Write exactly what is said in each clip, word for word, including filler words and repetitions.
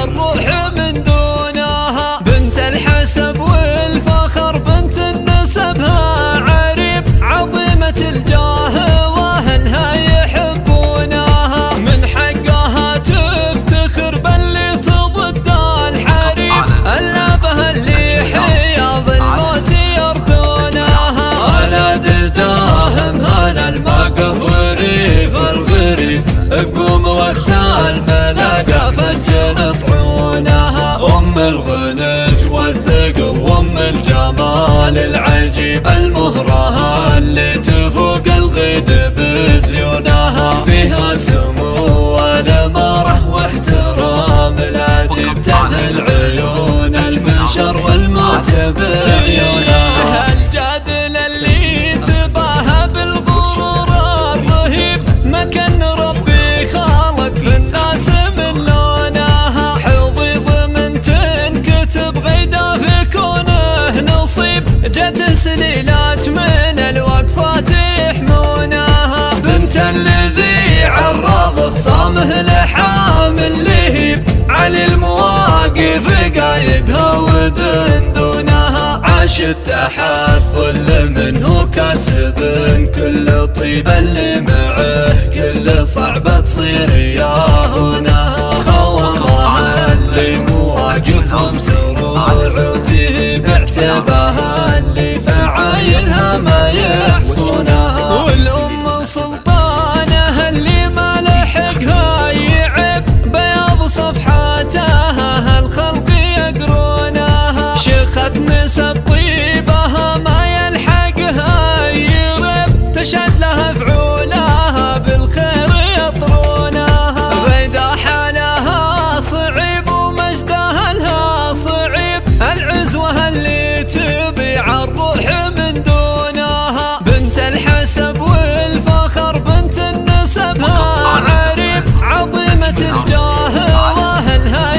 الروح من دونها، بنت الحسب والفخر بنت نسبها عريب، عظيمة الجاه واهلها يحبونها، من حقها تفتخر باللي تضد الحريب، الا بها اللي حياض الموت يردونها. انا دداهم هذا الموقف وريف الغريب، قوم وقت الملاقى فجر طعونها، ام الغنج والثقل وام الجمال العجيب، المهرة اللي تفوق الغيد بزيونها، فيها سمو والاماره واحترام الاديب، تذهل عيون البشر والموت بعيونها. الجادل اللي تباهى بالغرور الرهيب، مكان ربي خالق في الناس من لونها، حظيظ من تنكتب غيدا في كونه نصيب، جت سليلات من الوقفات يحمونها، بنت الذي عرض خصامه لحامل لهيب، علي المواقف قايدها ودندونها، عاشت تحت ظل منه كاسب كل طيب، اللي معه كل صعبة تصير ياهونها، خوضها اللي مواقفهم سرور وتهيب، اعتباها اللي فعايلها ما يحصونها، والأم سلطانها اللي ما لحقها يعب، بياض صفحاتها الخلق يقرونها، شيخة نسب طيبها ما يلحقها يرب، تشهد لها فعولها بالخير يطرونها، غيدا حالها صعيب ومجدها لها صعيب، العزوة اللي تبيع الروح من دونها، بنت الحسب والفخر بنت نسبها عريب، عظيمة الجاه واهلها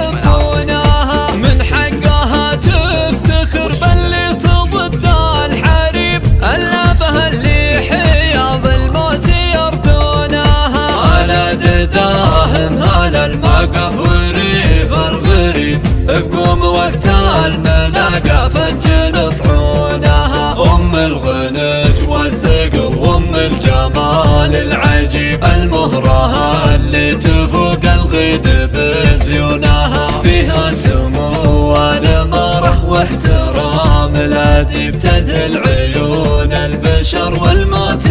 يحبونها، من حقها تفتخر باللي تضد الحريب، الا بها اللي حياض الموت يردونها. انا دداهم هذا الموقف وريف الغريب، قوم وقت الملاقى فجر طعونها، ام الغنج والثقل وام الجمال العجيب، المهرة اللي تفوق الغيد بزيونها، فيها سمو والاماره واحترام الاديب، تذهل عيون البشر والموت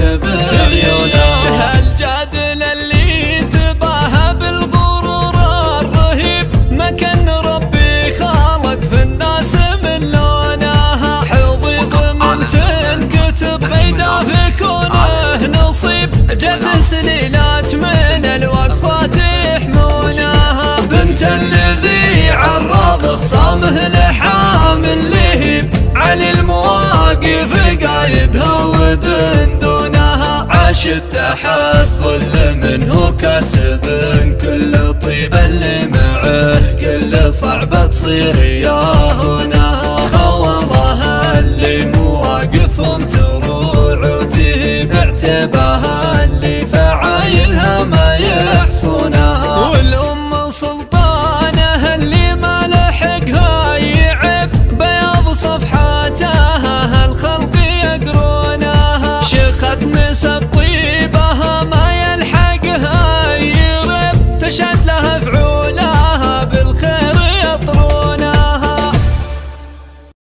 بعيونها. الجادل اللي تباهى بالغرور الرهيب، مكان ربي خالق في الناس من لونها، حظيظ من تنكتب غيدا في كونه نصيب، جت سليلات من الوقفات يحمونها، بنت الذي عرض خصامه لحامل لهيب، علي المواقف قايدها ودندونها، عاشت تحت ظل منه كاسب كل طيب، اللي معه كل صعبة تصير ياهون